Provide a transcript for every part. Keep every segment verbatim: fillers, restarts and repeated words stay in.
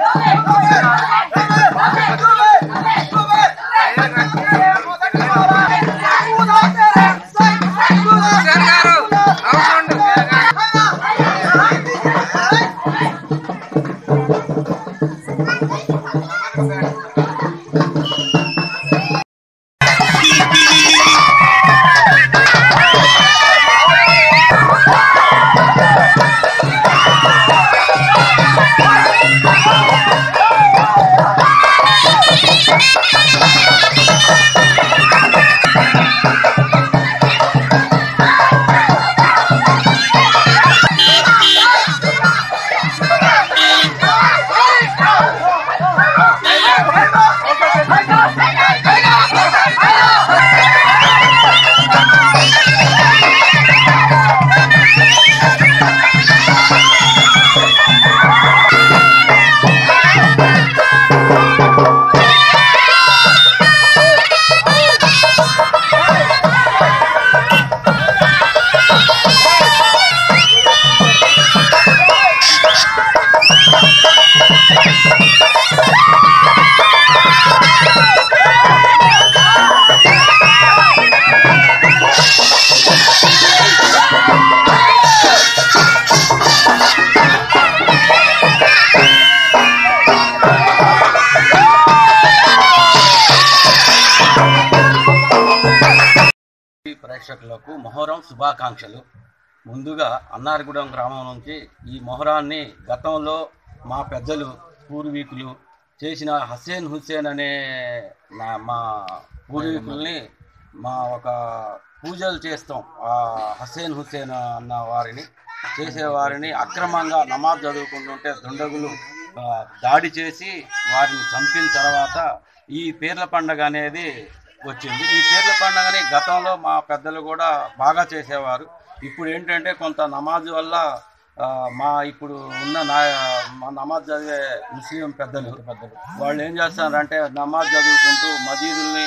ప్రేక్షకులకు మొహరం శుభాకాంక్షలు. ముందుగా అన్నారగూడెం గ్రామం నుంచి ఈ మొహరాన్ని గతంలో మా పెద్దలు పూర్వీకులు చేసిన హసేన్ హుస్సేన్ అనే నా మా పూర్వీకుల్ని మా ఒక పూజలు చేస్తాం. ఆ హసేన్ హుస్సేన్ అన్న వారిని చేసేవారిని అక్రమంగా నమాజ్ చదువుకుంటుంటే దుండగులు దాడి చేసి వారిని చంపిన తర్వాత ఈ పీర్ల పండుగ అనేది వచ్చింది. ఈ పీర్ల పండుగని గతంలో మా పెద్దలు కూడా బాగా చేసేవారు. ఇప్పుడు ఏంటంటే కొంత నమాజ్ వల్ల మా ఇప్పుడు ఉన్న నా మా నమాజ్ చదివే ముస్లిం పెద్దలు పెద్దలు వాళ్ళు ఏం చేస్తారంటే నమాజ్ చదువుకుంటూ మసీదుల్ని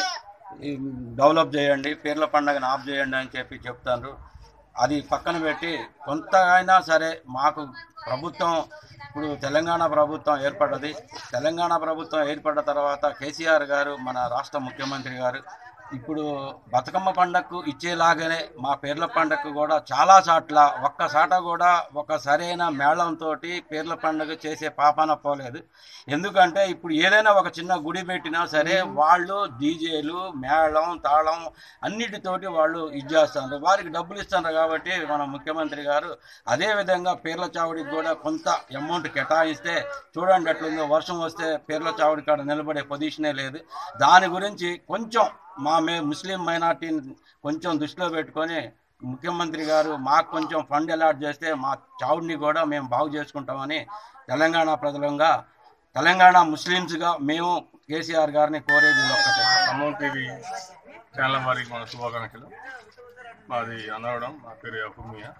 డెవలప్ చేయండి, పీర్ల పండుగని ఆఫ్ చేయండి అని చెప్పి చెప్తారు. అది పక్కన పెట్టి కొంత అయినా సరే మాకు ప్రభుత్వం ఇప్పుడు తెలంగాణ ప్రభుత్వం ఏర్పడ్డది. తెలంగాణ ప్రభుత్వం ఏర్పడ్డ తర్వాత కేసీఆర్ గారు మన రాష్ట్ర ముఖ్యమంత్రి గారు ఇప్పుడు బతుకమ్మ పండగకు ఇచ్చేలాగానే మా పీర్ల పండగకు కూడా చాలా చాట్ల ఒక్కసాట కూడా ఒక సరైన మేళంతో పీర్ల పండుగ చేసే పాపాన పోలేదు. ఎందుకంటే ఇప్పుడు ఏదైనా ఒక చిన్న గుడి పెట్టినా సరే వాళ్ళు డీజేలు మేళం తాళం అన్నిటితోటి వాళ్ళు ఇది చేస్తున్నారు, వారికి డబ్బులు ఇస్తున్నారు. కాబట్టి మన ముఖ్యమంత్రి గారు అదేవిధంగా పీర్ల చావుడికి కూడా కొంత అమౌంట్ కేటాయిస్తే చూడండి ఎట్లుందో, వర్షం వస్తే పీర్ల చావుడి కాడ నిలబడే పొజిషనే లేదు. దాని గురించి కొంచెం మా మే ముస్లిం మైనార్టీని కొంచెం దృష్టిలో పెట్టుకొని ముఖ్యమంత్రి గారు మాకు కొంచెం ఫండ్ అలాట్ చేస్తే మా చావుడిని కూడా మేము బాగు చేసుకుంటామని తెలంగాణ ప్రజలంగా తెలంగాణ ముస్లిమ్స్గా మేము కేసీఆర్ గారిని కోరేది ఒక్కటే. ఖమ్మం టీవీ ఛానల్ వారికి మన శుభాకాంక్షలు. మాది అన్నవడం, మా పేరు యాకుమియా.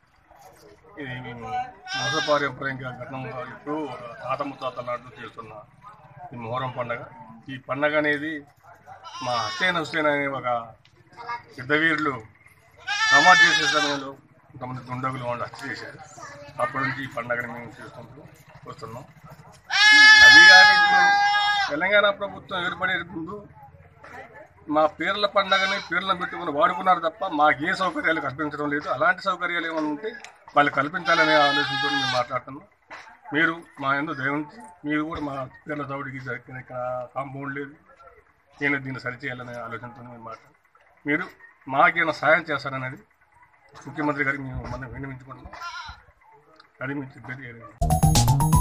ఇది మేము వంశపారంపర్యంగా ఘటనగా ఇప్పుడు తాత ముత్తాత నాటు చేస్తున్న ఈ మొహరం పండుగ. ఈ పండుగ అనేది మా హసేన్ హుస్సేన్ అనే ఒక యుద్ధవీరులు నమాజ్ చేసే సమయంలో కొంతమంది దుండగులు వాళ్ళు హత్య చేశారు. అప్పటి నుంచి ఈ పండుగని మేము చేసుకుంటూ వస్తున్నాం. అది కాక ఇప్పుడు తెలంగాణ ప్రభుత్వం ఏర్పడే ముందు మా పీర్ల పండుగని పీర్లను పెట్టుకుని వాడుకున్నారు తప్ప మాకు ఏ సౌకర్యాలు కల్పించడం లేదు. అలాంటి సౌకర్యాలు ఏమైనా ఉంటే వాళ్ళు కల్పించాలనే ఆలోచనతో మేము మాట్లాడుతున్నాం. మీరు మా ఎందుకు దయ ఉంచి మీరు కూడా మా పీర్ల చౌడికి కాంపౌండ్ లేదు, నేను దీన్ని సరిచేయాలనే ఆలోచనతో మేము మాట్లాడు మీరు మాకేమైనా సాయం చేస్తారనేది ముఖ్యమంత్రి గారికి మేము మనం విన్నవించుకుంటున్నాం. అది మీరు చెప్పేది.